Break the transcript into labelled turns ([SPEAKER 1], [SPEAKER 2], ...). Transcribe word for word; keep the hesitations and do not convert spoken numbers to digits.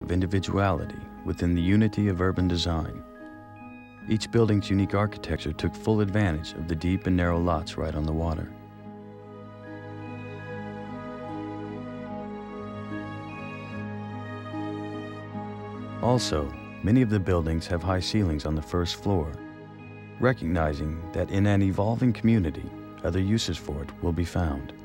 [SPEAKER 1] of individuality within the unity of urban design. Each building's unique architecture took full advantage of the deep and narrow lots right on the water. Also, many of the buildings have high ceilings on the first floor, recognizing that in an evolving community, other uses for it will be found.